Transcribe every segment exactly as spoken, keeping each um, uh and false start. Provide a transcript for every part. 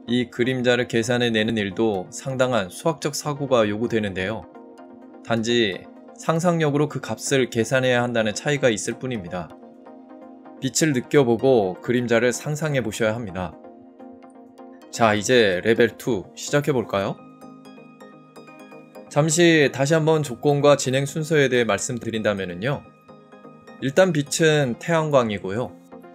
이 그림자를 계산해내는 일도 상당한 수학적 사고가 요구되는데요. 단지 상상력으로 그 값을 계산해야 한다는 차이가 있을 뿐입니다. 빛을 느껴보고 그림자를 상상해 보셔야 합니다. 자, 이제 레벨 이 시작해 볼까요? 잠시 다시 한번 조건과 진행 순서에 대해 말씀드린다면요. 일단 빛은 태양광이고요.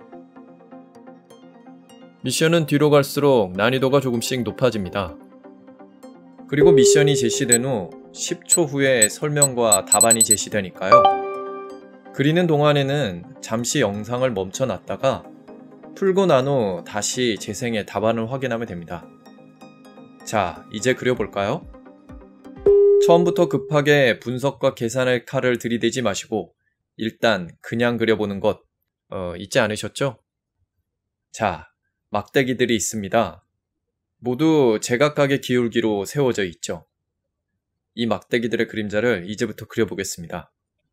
미션은 뒤로 갈수록 난이도가 조금씩 높아집니다. 그리고 미션이 제시된 후 십 초 후에 설명과 답안이 제시되니까요. 그리는 동안에는 잠시 영상을 멈춰놨다가 풀고 난 후 다시 재생해 답안을 확인하면 됩니다. 자, 이제 그려볼까요? 처음부터 급하게 분석과 계산의 칼을 들이대지 마시고 일단 그냥 그려보는 것 어, 잊지 않으셨죠? 자, 막대기들이 있습니다. 모두 제각각의 기울기로 세워져 있죠. 이 막대기들의 그림자를 이제부터 그려보겠습니다.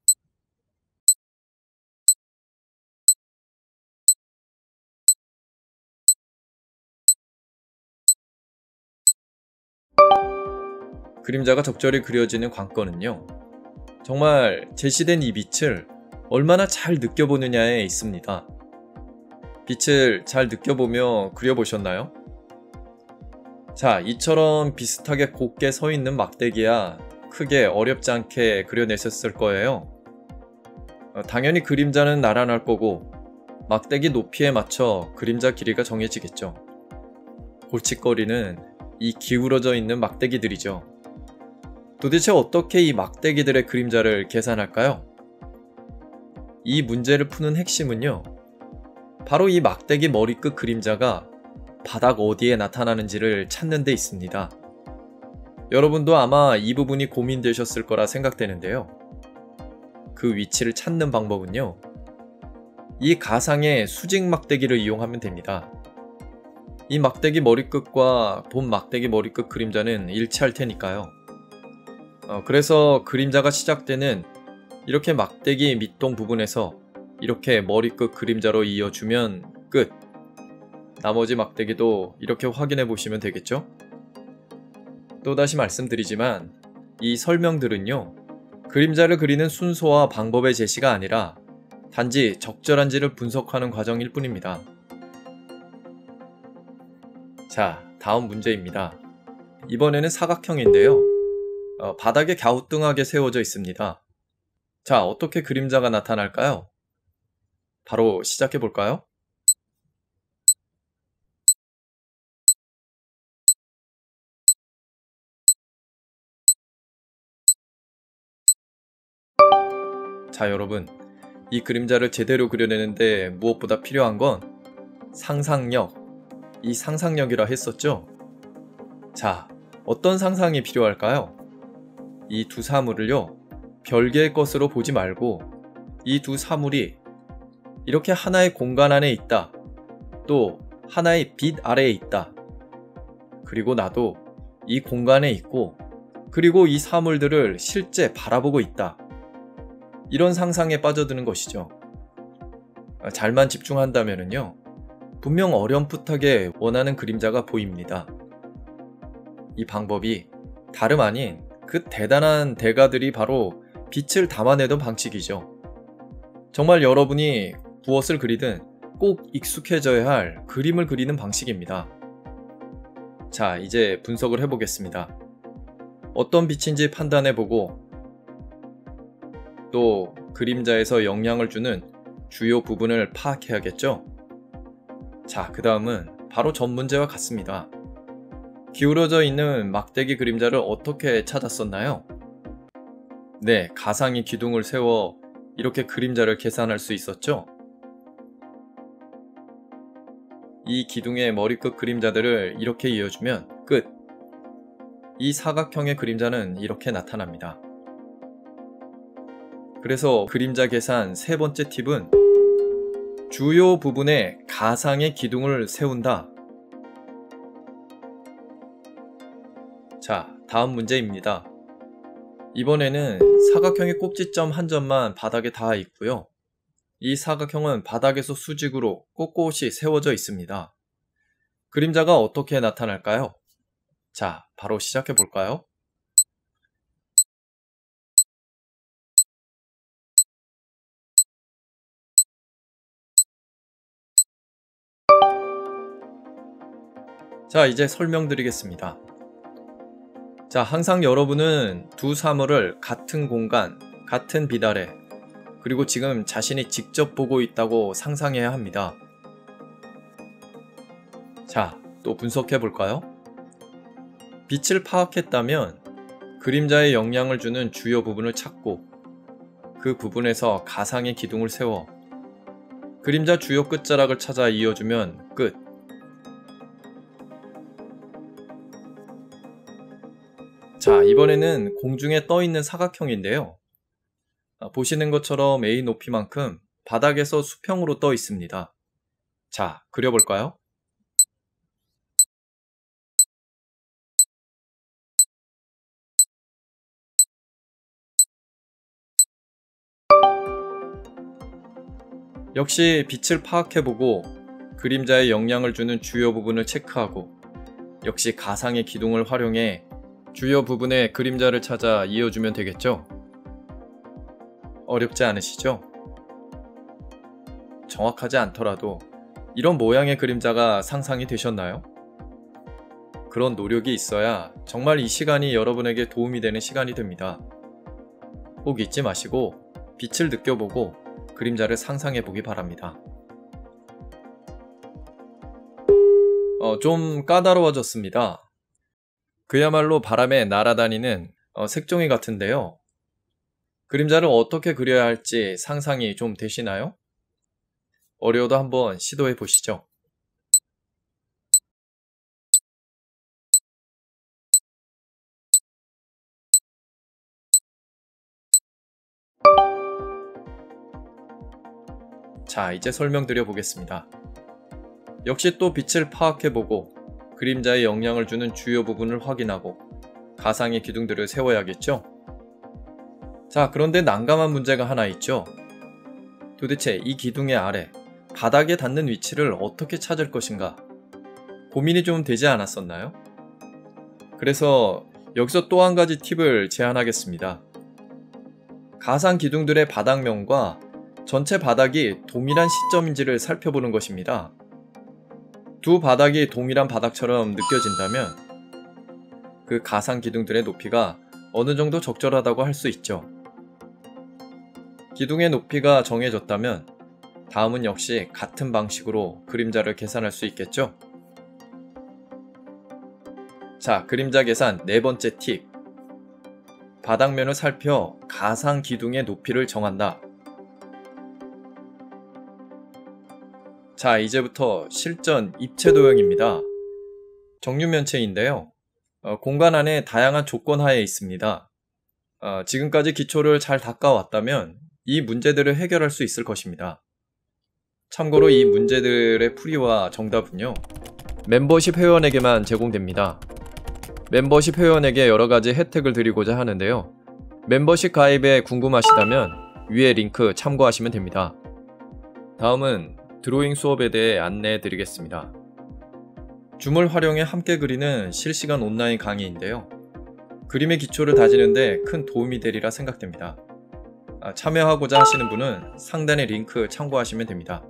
그림자가 적절히 그려지는 관건은요. 정말 제시된 이 빛을 얼마나 잘 느껴보느냐에 있습니다. 빛을 잘 느껴보며 그려보셨나요? 자, 이처럼 비슷하게 곱게 서 있는 막대기야 크게 어렵지 않게 그려내셨을 거예요. 어, 당연히 그림자는 나란할 거고 막대기 높이에 맞춰 그림자 길이가 정해지겠죠. 골칫거리는 이 기울어져 있는 막대기들이죠. 도대체 어떻게 이 막대기들의 그림자를 계산할까요? 이 문제를 푸는 핵심은요. 바로 이 막대기 머리끝 그림자가 바닥 어디에 나타나는지를 찾는 데 있습니다. 여러분도 아마 이 부분이 고민되셨을 거라 생각되는데요. 그 위치를 찾는 방법은요. 이 가상의 수직 막대기를 이용하면 됩니다. 이 막대기 머리끝과 본 막대기 머리끝 그림자는 일치할 테니까요. 어, 그래서 그림자가 시작되는 이렇게 막대기 밑동 부분에서 이렇게 머리끝 그림자로 이어주면 끝! 나머지 막대기도 이렇게 확인해 보시면 되겠죠? 또다시 말씀드리지만 이 설명들은요. 그림자를 그리는 순서와 방법의 제시가 아니라 단지 적절한지를 분석하는 과정일 뿐입니다. 자, 다음 문제입니다. 이번에는 사각형인데요. 어, 바닥에 갸우뚱하게 세워져 있습니다. 자, 어떻게 그림자가 나타날까요? 바로 시작해 볼까요? 자, 여러분, 이 그림자를 제대로 그려내는데 무엇보다 필요한 건 상상력, 이 상상력이라 했었죠? 자, 어떤 상상이 필요할까요? 이 두 사물을요, 별개의 것으로 보지 말고 이 두 사물이 이렇게 하나의 공간 안에 있다. 또 하나의 빛 아래에 있다. 그리고 나도 이 공간에 있고 그리고 이 사물들을 실제 바라보고 있다. 이런 상상에 빠져드는 것이죠. 잘만 집중한다면요. 분명 어렴풋하게 원하는 그림자가 보입니다. 이 방법이 다름 아닌 그 대단한 대가들이 바로 빛을 담아내던 방식이죠. 정말 여러분이 무엇을 그리든 꼭 익숙해져야 할 그림을 그리는 방식입니다. 자, 이제 분석을 해보겠습니다. 어떤 빛인지 판단해보고 또 그림자에서 영향을 주는 주요 부분을 파악해야겠죠? 자, 그 다음은 바로 전 문제와 같습니다. 기울어져 있는 막대기 그림자를 어떻게 찾았었나요? 네, 가상의 기둥을 세워 이렇게 그림자를 계산할 수 있었죠? 이 기둥의 머리끝 그림자들을 이렇게 이어주면 끝! 이 사각형의 그림자는 이렇게 나타납니다. 그래서 그림자 계산 세 번째 팁은 주요 부분에 가상의 기둥을 세운다. 자, 다음 문제입니다. 이번에는 사각형의 꼭지점 한 점만 바닥에 닿아 있고요. 이 사각형은 바닥에서 수직으로 꼿꼿이 세워져 있습니다. 그림자가 어떻게 나타날까요? 자, 바로 시작해 볼까요? 자, 이제 설명드리겠습니다. 자, 항상 여러분은 두 사물을 같은 공간, 같은 빛 아래, 그리고 지금 자신이 직접 보고 있다고 상상해야 합니다. 자, 또 분석해 볼까요? 빛을 파악했다면 그림자에 영향을 주는 주요 부분을 찾고 그 부분에서 가상의 기둥을 세워 그림자 주요 끝자락을 찾아 이어주면 끝. 자, 이번에는 공중에 떠있는 사각형인데요. 보시는 것처럼 A 높이만큼 바닥에서 수평으로 떠 있습니다. 자, 그려볼까요? 역시 빛을 파악해보고 그림자에 영향을 주는 주요 부분을 체크하고 역시 가상의 기둥을 활용해 주요 부분에 그림자를 찾아 이어주면 되겠죠? 어렵지 않으시죠? 정확하지 않더라도 이런 모양의 그림자가 상상이 되셨나요? 그런 노력이 있어야 정말 이 시간이 여러분에게 도움이 되는 시간이 됩니다. 꼭 잊지 마시고 빛을 느껴보고 그림자를 상상해 보기 바랍니다. 어, 좀 까다로워졌습니다. 그야말로 바람에 날아다니는 어, 색종이 같은데요. 그림자를 어떻게 그려야 할지 상상이 좀 되시나요? 어려워도 한번 시도해 보시죠. 자, 이제 설명드려 보겠습니다. 역시 또 빛을 파악해보고 그림자에 영향을 주는 주요 부분을 확인하고 가상의 기둥들을 세워야겠죠? 자, 그런데 난감한 문제가 하나 있죠? 도대체 이 기둥의 아래, 바닥에 닿는 위치를 어떻게 찾을 것인가? 고민이 좀 되지 않았었나요? 그래서 여기서 또 한 가지 팁을 제안하겠습니다. 가상 기둥들의 바닥면과 전체 바닥이 동일한 시점인지를 살펴보는 것입니다. 두 바닥이 동일한 바닥처럼 느껴진다면 그 가상 기둥들의 높이가 어느 정도 적절하다고 할 수 있죠. 기둥의 높이가 정해졌다면 다음은 역시 같은 방식으로 그림자를 계산할 수 있겠죠? 자, 그림자 계산 네 번째 팁. 바닥면을 살펴 가상 기둥의 높이를 정한다. 자, 이제부터 실전 입체 도형입니다. 정육면체인데요. 어, 공간 안에 다양한 조건 하에 있습니다. 어, 지금까지 기초를 잘 닦아왔다면 이 문제들을 해결할 수 있을 것입니다. 참고로 이 문제들의 풀이와 정답은요, 멤버십 회원에게만 제공됩니다. 멤버십 회원에게 여러가지 혜택을 드리고자 하는데요. 멤버십 가입에 궁금하시다면 위에 링크 참고하시면 됩니다. 다음은 드로잉 수업에 대해 안내해 드리겠습니다. 줌을 활용해 함께 그리는 실시간 온라인 강의인데요. 그림의 기초를 다지는데 큰 도움이 되리라 생각됩니다. 아, 참여하고자 하시는 분은 상단의 링크 참고하시면 됩니다.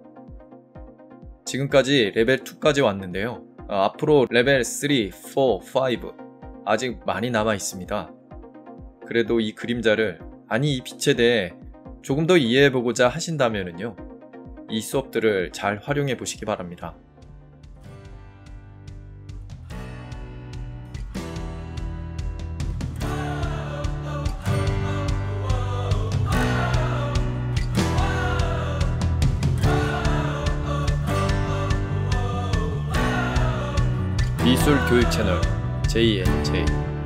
지금까지 레벨 이까지 왔는데요. 아, 앞으로 레벨 삼, 사, 오 아직 많이 남아 있습니다. 그래도 이 그림자를, 아니 이 빛에 대해 조금 더 이해해보고자 하신다면요, 이 수업들을 잘 활용해 보시기 바랍니다. 미술 교육 채널 제이엔제이